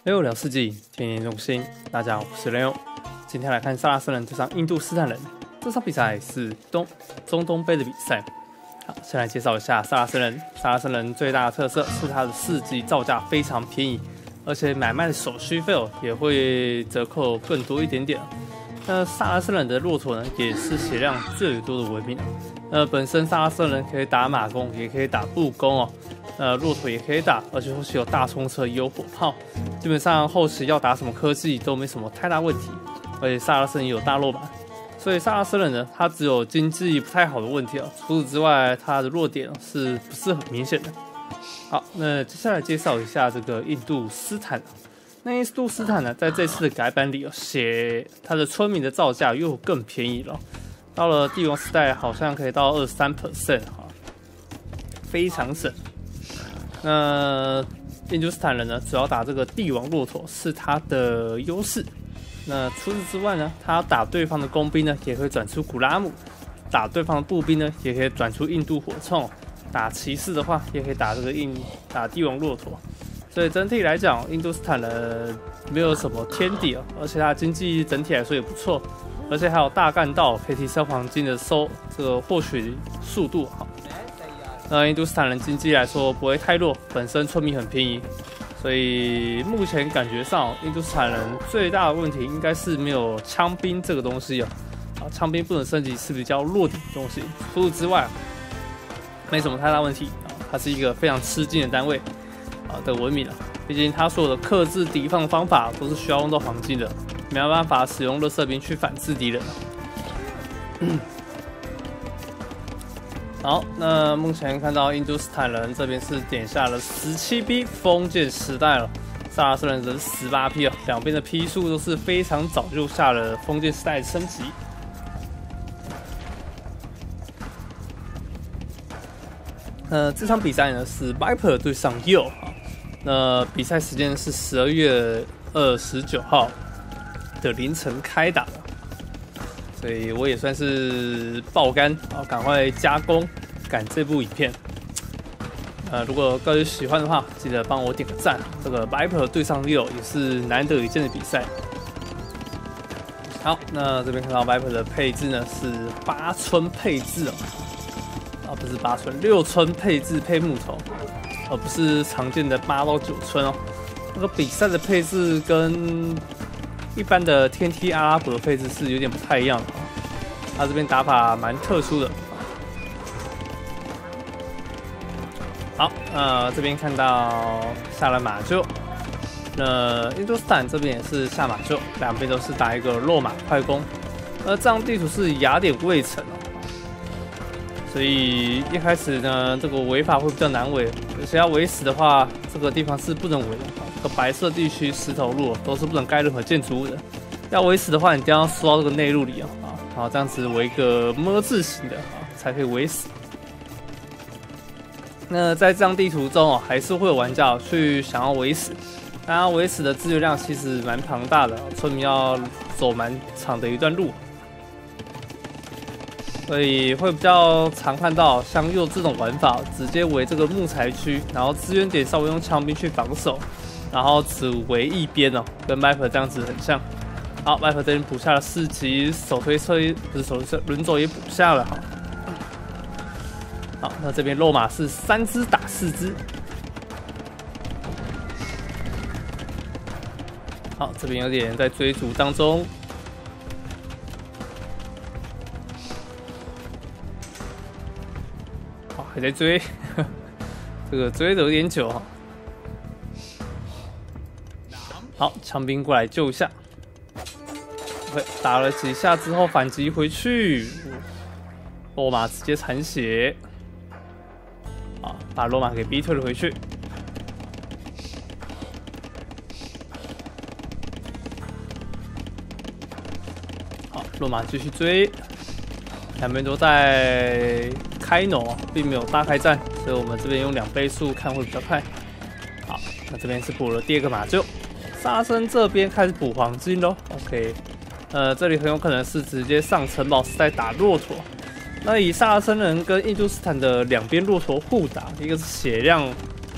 6聊世纪，天天用心。大家好，我是雷欧。今天来看萨拉森人对上印度斯坦人。这场比赛是中东杯的比赛。好，先来介绍一下萨拉森人。萨拉森人最大的特色是它的4级造价非常便宜，而且买卖的手续费也会折扣更多一点点。那萨拉森人的骆驼呢，也是血量最多的文明。本身萨拉森人可以打马弓，也可以打步弓哦。骆驼也可以打，而且后期有大冲车，也有火炮，基本上后期要打什么科技都没什么太大问题。而且萨拉森也有大肉马，所以萨拉森人呢，他只有经济不太好的问题哦。除此之外，他的弱点是不是很明显的？好，那接下来介绍一下这个印度斯坦。那印度斯坦呢，在这次的改版里写他的村民的造价又更便宜了，到了帝王时代好像可以到23%哈，非常省。那印度斯坦人呢，主要打这个帝王骆驼是他的优势。那除此之外呢，他打对方的工兵呢，也可以转出古拉姆；打对方的步兵呢，也可以转出印度火铳；打骑士的话，也可以打打帝王骆驼。所以整体来讲，印度斯坦人没有什么天敌哦，而且他的经济整体来说也不错，而且还有大干道可以提升黄金的这个获取速度哈。那印度斯坦人经济来说不会太弱，本身村民很便宜，所以目前感觉上印度斯坦人最大的问题应该是没有枪兵这个东西哦。枪兵不能升级是比较弱点的东西，除此之外没什么太大问题啊。它是一个非常吃劲的单位的文明了，毕竟它所有的克制敌方方法都是需要用到黄金的，没有办法使用垃圾兵去反制敌人。好，那目前看到印度斯坦人这边是点下了17批封建时代了，萨拉森人则是18批哦，两边的批数都是非常早就下了封建时代的升级。这场比赛呢是 Viper 对上 Yo， 那比赛时间是12月29号的凌晨开打的。所以我也算是爆肝赶快加工赶这部影片。如果各位喜欢的话，记得帮我点个赞。这个 Viper 对上 Leo 也是难得一见的比赛。好，那这边看到 Viper 的配置呢是8寸配置哦，不是8寸，6寸配置配木头，而不是常见的8到9寸哦。这个比赛的配置跟一般的天梯阿拉伯的配置是有点不太一样的，它这边打法蛮特殊的。好，这边看到下了马厩，那印度斯坦这边也是下马厩，两边都是打一个落马快攻。这张地图是雅典卫城所以一开始呢，这个围法会比较难围，而且要围死的话，这个地方是不能围的。这个白色地区石头路都是不能盖任何建筑物的，要围死的话，你一定要缩到这个内陆里然后这样子围一个么字形的才可以围死。那在这张地图中还是会有玩家去想要围死，当然围死的资源量其实蛮庞大的，村民要走蛮长的一段路。所以会比较常看到像用这种玩法，直接围这个木材区，然后资源点稍微用枪兵去防守，然后只围一边跟 Viper 这样子很像。好 ，Viper 这边补下了4级手推车，不是手推车，轮轴也补下了好，那这边落马是3只打4只。好，这边有点人在追逐当中。还在追，这个追得有点久好，枪兵过来救一下。OK， 打了几下之后反击回去，落马直接残血。把落马给逼退了回去。好，落马继续追，两边都在开农并没有大开战，所以我们这边用2倍速看会比较快。好，那这边是补了第2个马厩，萨拉森这边开始补黄金咯。OK， 这里很有可能是直接上城堡时代打骆驼。那以萨拉森人跟印度斯坦的两边骆驼互打，一个是血量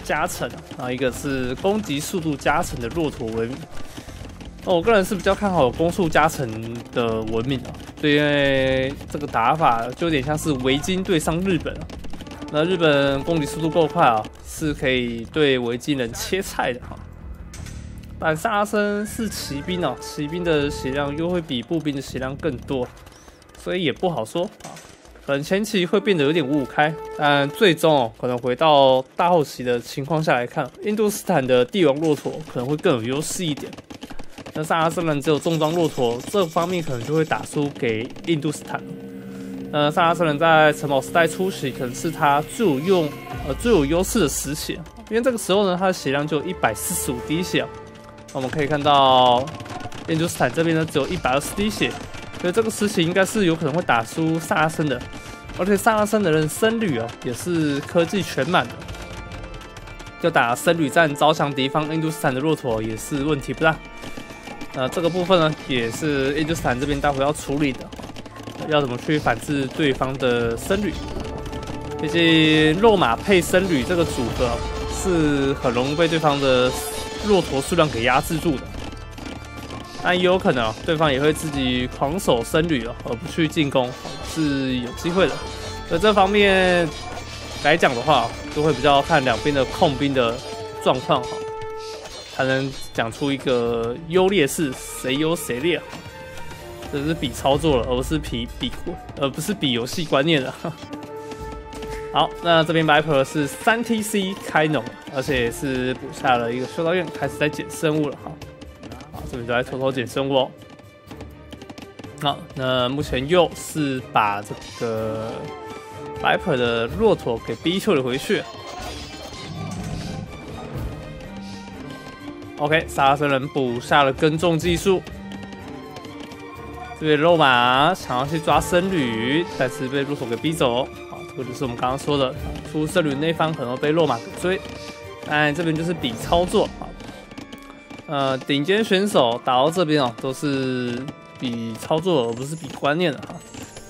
加成，然后一个是攻击速度加成的骆驼文明。我个人是比较看好攻速加成的文明啊，对，因为这个打法就有点像是维京对上日本啊。那日本攻击速度够快啊，是可以对维京人切菜的哈。但萨拉森是骑兵哦，骑兵的血量又会比步兵的血量更多，所以也不好说啊。可能前期会变得有点五五开，但最终可能回到大后期的情况下来看，印度斯坦的帝王骆驼可能会更有优势一点。那萨拉森人只有重装骆驼，这方面可能就会打输给印度斯坦。萨拉森人在城堡时代初期可能是他最有优势的时期，因为这个时候呢，他的血量就有145滴血。我们可以看到印度斯坦这边呢只有120滴血，所以这个时期应该是有可能会打输萨拉森的。而且萨拉森的人僧侣也是科技全满的，就打僧侣战招降敌方印度斯坦的骆驼也是问题不大。这个部分呢也是印度斯坦这边待会要处理的，要怎么去反制对方的僧侣。毕竟肉马配僧侣这个组合是很容易被对方的骆驼数量给压制住的。但也有可能对方也会自己狂守僧侣而不去进攻，是有机会的。所以这方面来讲的话，就会比较看两边的控兵的状况才能讲出一个优劣势，谁优谁劣。这是比操作了，而不是比游戏观念了。好，那这边 Viper 是3TC 开农，而且是补下了一个修道院，开始在捡生物了哈。好，这边都在偷偷捡生物哦。好，那目前又是把这个 Viper 的骆驼给逼退了回去。OK， 萨拉森人补下了耕种技术。这边肉马想要去抓僧侣，但是被骆驼给逼走。好，这个就是我们刚刚说的，出僧侣那方可能被肉马给追。但这边就是比操作啊。顶尖选手打到这边都是比操作，而不是比观念的哈。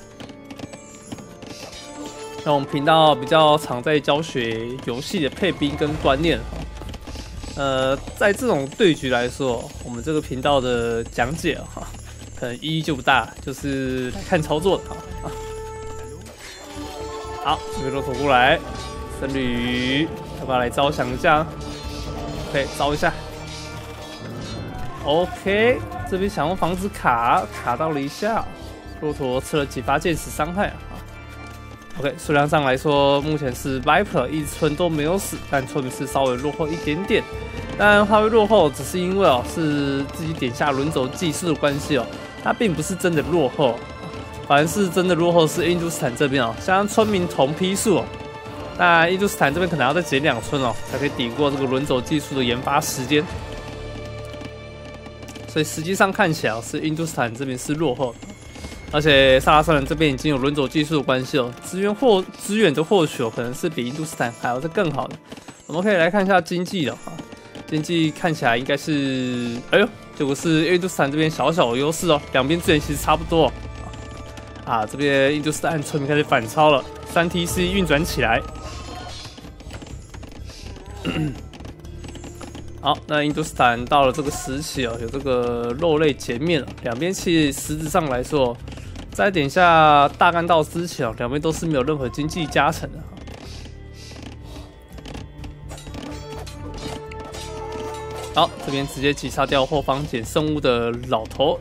那我们频道比较常在教学游戏的配兵跟观念在这种对局来说，我们这个频道的讲解可能意义就不大，就是来看操作的好，这边骆驼过来，僧侣要不要来招降一下？可以招一下。OK， 这边想用房子卡到了一下，骆驼吃了几发箭矢伤害OK， 数量上来说，目前是 Viper 一村都没有死，但村民是稍微落后一点点。但它会落后，只是因为是自己点下轮走技术的关系它并不是真的落后，反而是真的落后是印度斯坦这边像村民同批数那印度斯坦这边可能要再捡2村才可以抵过这个轮走技术的研发时间。所以实际上看起来是印度斯坦这边是落后的。而且萨拉森人这边已经有轮走技术的关系资源的获取可能是比印度斯坦还要再更好的。我们可以来看一下经济经济看起来应该是，结果是印度斯坦这边小小的优势两边资源其实差不多这边印度斯坦村民开始反超了，3TC 运转起来。好，那印度斯坦到了这个时期有这个肉类减免两边其实实质上来说，在点下大干道之前两边都是没有任何经济加成的。好，这边直接击杀掉后方捡生物的老头。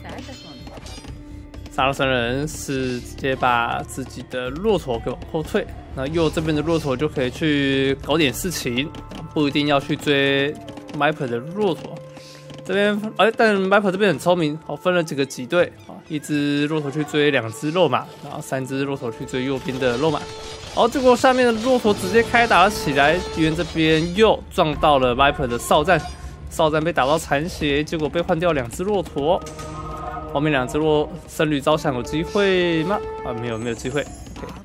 萨拉森人是直接把自己的骆驼给往后退，那右这边的骆驼就可以去搞点事情，不一定要去追 Viper 的骆驼。这边但 Viper 这边很聪明，分了几队一只骆驼去追2只肉马，然后3只骆驼去追右边的肉马。结果下面的骆驼直接开打了起来，敌人这边又撞到了 Viper 的哨站，哨站被打到残血，结果被换掉2只骆驼。后面2只僧侣招降有机会吗？没有机会。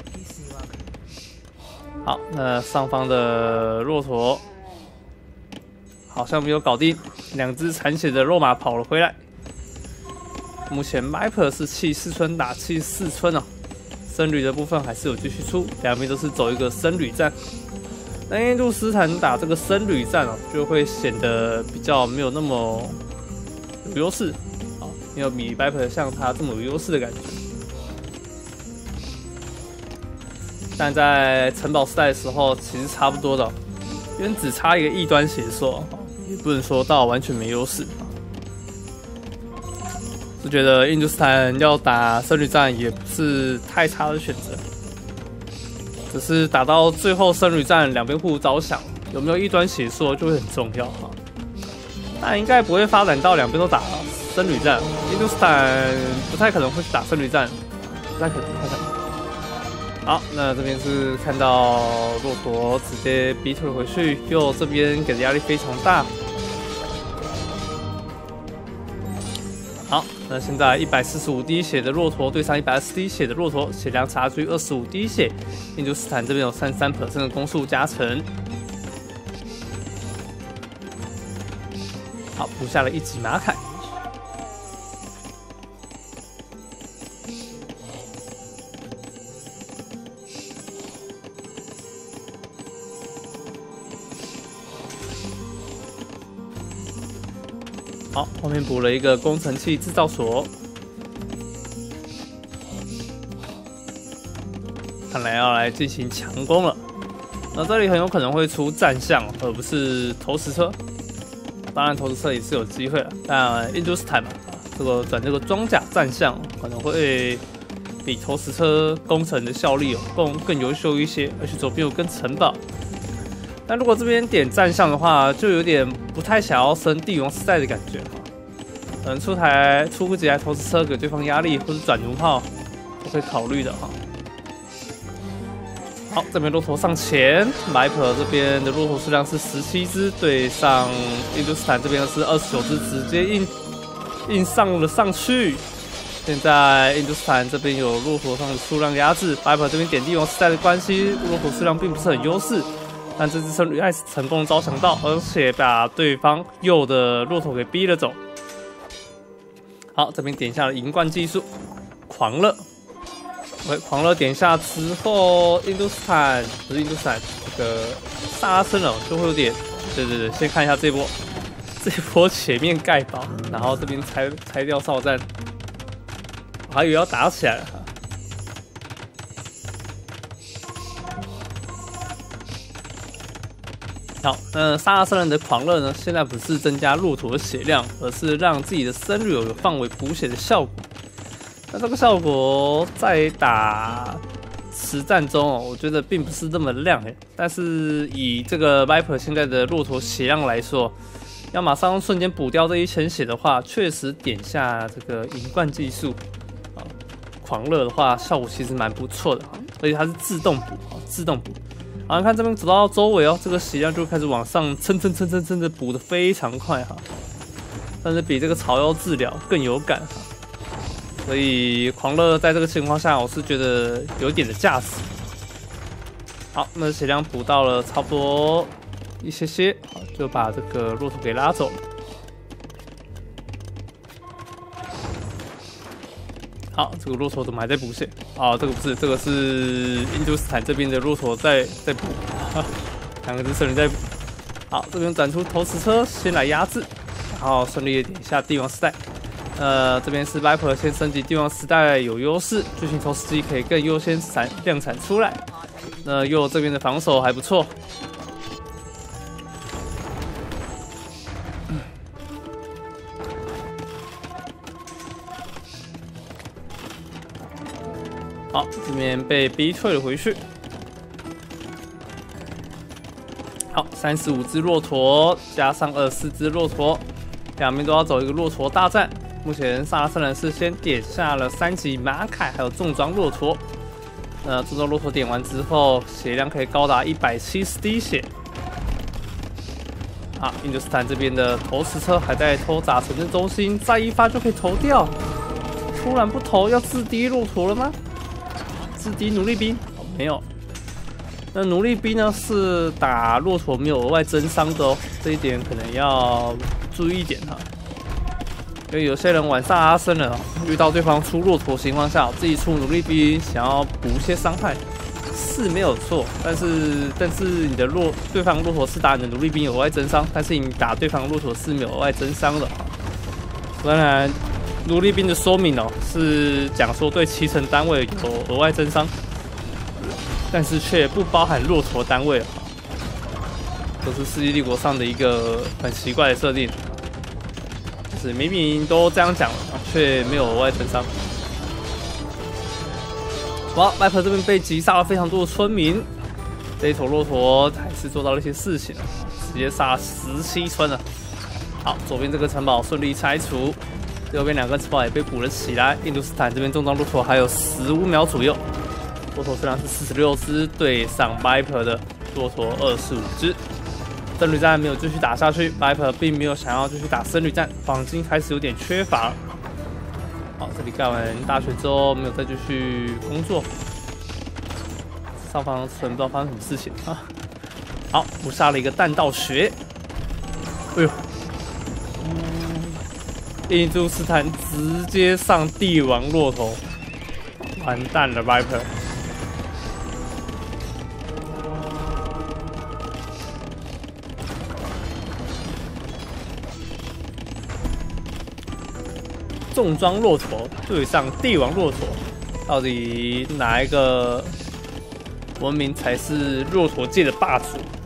好，那上方的骆驼好像没有搞定，2只残血的肉马跑了回来。目前 Viper 是气4村打气4村僧侣的部分还是有继续出，两边都是走一个僧侣战。 那印度斯坦打这个僧侣战哦，就会显得比较没有那么有优势，啊，没有比 Viper 像他这么有优势的感觉。但在城堡时代的时候，其实差不多的，因为只差一个异端邪兽，也不能说到完全没优势。就觉得印度斯坦要打僧侣战也不是太差的选择。只是打到最后僧侣战两边互相着想，有没有异端邪说就会很重要哈。但应该不会发展到两边都打僧侣战，印度斯坦不太可能会去打僧侣战，不太可能。好，那这边是看到骆驼直接逼退回去，右这边给的压力非常大。好，那现在145滴血的骆驼对上120滴血的骆驼，血量差距25滴血。印度斯坦这边有33% 的攻速加成。好，补下了1级马凯。好，后面补了一个工程器制造所，看来要来进行强攻了。那这里很有可能会出战象，而不是投石车。当然，投石车也是有机会的，但印度斯坦嘛，这个转这个装甲战象可能会比投石车工程的效率更优秀一些，而且左边有根城堡。但如果这边点战象的话，就有点不太想要升帝王时代的感觉哈。可能出几台投石车给对方压力，或者转弩炮都可以考虑的哈。好，这边骆驼上前 ，Viper 这边的骆驼数量是17只，对上印度斯坦这边是29只，直接硬上了上去。现在印度斯坦这边有骆驼上的数量压制 ，Viper 这边点帝王时代的关系，骆驼数量并不是很优势。但这只僧侣还是成功招降到，而且把对方右的骆驼给逼了走。好，这边点下了银冠技术，狂热。狂热点下之后，印度斯坦不是印度斯坦，这个萨拉森人就会有点，对，先看一下这波前面盖堡，然后这边拆掉哨站，我还以为要打起来了。好，那萨拉森人的狂热呢？现在不是增加骆驼的血量，而是让自己的僧侣有范围补血的效果。那这个效果在打实战中哦，我觉得并不是这么亮诶。但是以这个 Viper 现在的骆驼血量来说，要马上瞬间补掉这1000血的话，确实点下这个银冠技术啊，狂热的话效果其实蛮不错的哈，而且它是自动补，自动补。好，看这边走到周围哦，这个血量就开始往上蹭的补得非常快哈，但是比这个草药治疗更有感哈。所以狂热在这个情况下，我是觉得有点的价值。好，那血量补到了差不多一些，好，就把这个骆驼给拉走了。好，这个骆驼怎么还在补血？啊，这个不是，这个是印度斯坦这边的骆驼在补，两个只僧侣在补。好，这边展出投石车，先来压制，然后顺利的点一下帝王时代。这边是 Viper 先升级帝王时代有优势，巨型投石机可以更优先量产出来。那右这边的防守还不错。好，这边被逼退了回去。好，35只骆驼加上24只骆驼，两边都要走一个骆驼大战。目前萨拉森人是先点下了3级马凯，还有重装骆驼。重装骆驼点完之后，血量可以高达170滴血。好，印度斯坦这边的投石车还在偷砸城镇中心，再一发就可以投掉。突然不投，要自低骆驼了吗？自低奴隶兵？没有。那奴隶兵呢是打骆驼没有额外增伤的哦，这一点可能要注意一点哈。因为有些人玩萨拉森人遇到对方出骆驼情况下，自己出奴隶兵想要补一些伤害， 是没有错，但是你的对方骆驼是打你的奴隶兵有额外增伤，但是你打对方骆驼是没有额外增伤的。当然，奴隶兵的说明是讲说对骑乘单位有额外增伤，但是却不包含骆驼单位。这是世纪帝国上的一个很奇怪的设定，就是明明都这样讲了，却没有额外增伤。哇，Viper 这边被击杀了非常多的村民，这一头骆驼还是做到了一些事情，直接杀了17村了。好，左边这个城堡顺利拆除，右边2个城堡也被补了起来。印度斯坦这边重装骆驼还有15秒左右，骆驼数量是46只，对上 Viper 的骆驼25只。僧侣战没有继续打下去 ，Viper 并没有想要继续打僧侣战，黄金开始有点缺乏。好，这里盖完大学之后，没有再继续工作。上方村不知道发生什么事情啊。好，捕杀了一个弹道学。哎呦，印度斯坦直接上帝王骆驼，完蛋了 ，Viper。重装骆驼对上帝王骆驼，到底哪一个文明才是骆驼界的霸主？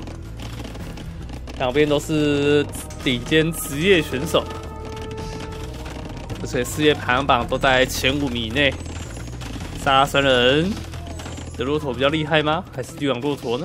两边都是顶尖职业选手，而且世界排行榜都在前5名以内。萨拉森人的骆驼比较厉害吗？还是帝王骆驼呢？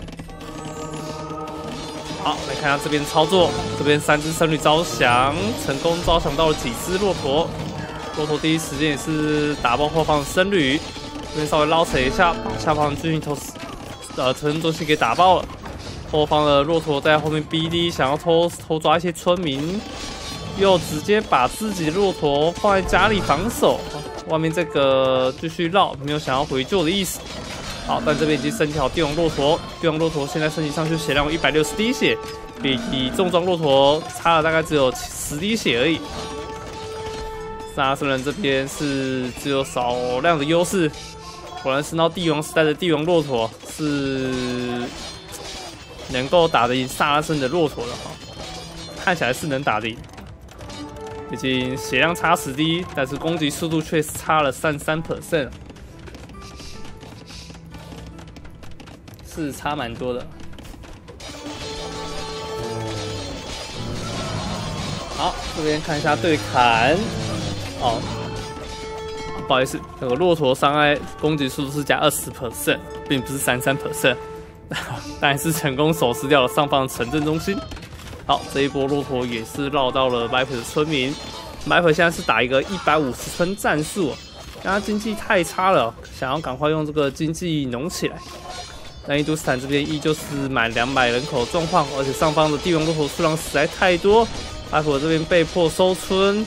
好，来看一下这边操作，这边3只僧侣招降，成功招降到了几只骆驼。骆驼第一时间也是打爆后方的僧侣，这边稍微捞扯一下，把下方的巨型城镇中心给打爆了。后方的骆驼在后面逼逼，想要偷抓一些村民，又直接把自己的骆驼放在家里防守，外面这个继续绕，没有想要回救的意思。好，但这边已经升级好帝王骆驼，帝王骆驼现在升级上去血量有160滴血，比重装骆驼差了大概只有10滴血而已。萨拉森人这边是只有少量的优势，果然升到帝王时代的帝王骆驼是能够打得赢萨拉森的骆驼的哈，看起来是能打得赢。毕竟血量差10滴，但是攻击速度却差了33%。是差蛮多的。好，这边看一下对砍。哦，不好意思，那个骆驼伤害攻击速度是加20%，并不是33%，但是成功手撕掉了上方的城镇中心。好，这一波骆驼也是绕到了 Viper 的村民。Viper 现在是打一个150村战术，因为他经济太差了，想要赶快用这个经济弄起来。但印度斯坦这边依旧是满200人口状况，而且上方的帝王骆驼数量实在太多，Viper 这边被迫收村。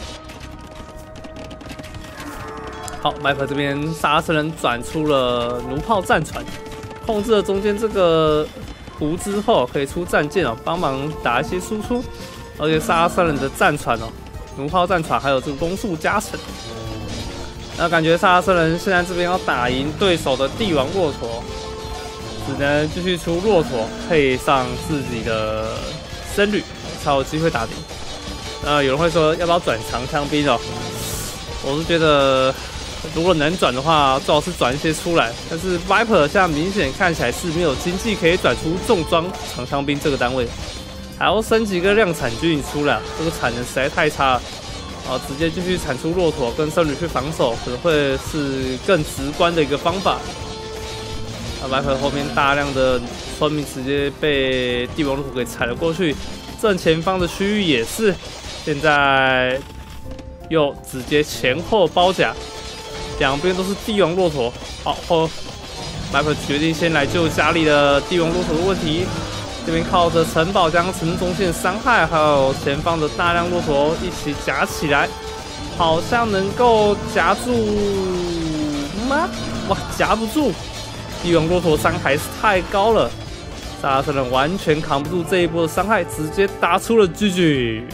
好 ，Viper 这边萨拉森人转出了弩炮战船，控制了中间这个湖之后，可以出战舰帮忙打一些输出。而且萨拉森人的战船弩炮战船还有这个攻速加成。那感觉萨拉森人现在这边要打赢对手的帝王骆驼，只能继续出骆驼配上自己的僧侣，才有机会打赢。有人会说要不要转长枪兵我是觉得如果能转的话，最好是转一些出来。但是 Viper 现在明显看起来是没有经济可以转出重装长枪兵这个单位，还要升级个量产军出来，这个产能实在太差了。直接继续产出骆驼跟僧侣去防守，可能会是更直观的一个方法。Viper 后面大量的村民直接被帝王骆驼给踩了过去，正前方的区域也是，现在又直接前后包夹，两边都是帝王骆驼。好，Viper 决定先来救家里的帝王骆驼的问题。这边靠着城堡将城镇中心的伤害，还有前方的大量骆驼一起夹起来，好像能够夹住吗？哇，夹不住！帝王骆驼伤还是太高了，萨拉森人完全扛不住这一波的伤害，直接打出了 GG。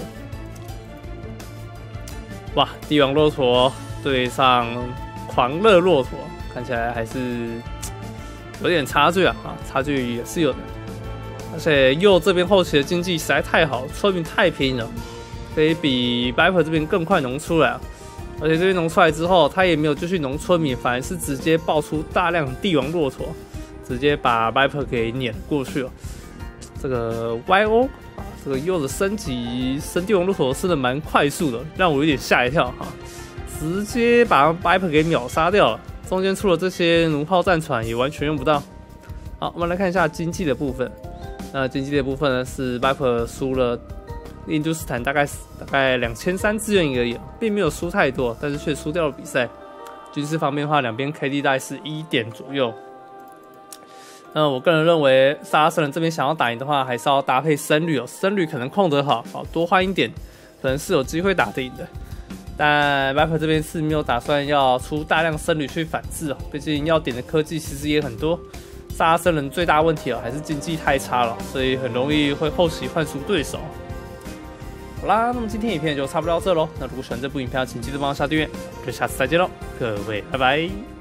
哇，帝王骆驼对上狂热骆驼，看起来还是有点差距啊，差距也是有的。而且右这边后期的经济实在太好，村民太拼了，可以比 Viper 这边更快农出来啊。而且这边农出来之后，他也没有继续农村民，反而是直接爆出大量帝王骆驼，直接把 Viper 给撵过去了。这个 YO 啊，这个右的升级升帝王骆驼升的蛮快速的，让我有点吓一跳哈，直接把 Viper 给秒杀掉了。中间出了这些弩炮战船也完全用不到。好，我们来看一下经济的部分。那经济的部分呢，是 Viper 输了印度斯坦大概2300资源而已，并没有输太多，但是却输掉了比赛。军事方面的话，两边 KD 大概是1点左右。那我个人认为，萨拉森人这边想要打赢的话，还是要搭配僧侣哦，僧侣可能控得好，多换一点，可能是有机会打得赢的。但 Viper 这边是没有打算要出大量僧侣去反制哦，毕竟要点的科技其实也很多。萨拉森人最大问题还是经济太差了，所以很容易会后期换输对手。好啦，那么今天影片就差不多到这喽。那如果喜欢这部影片，请记得帮我下订阅，就下次再见喽，各位，拜拜。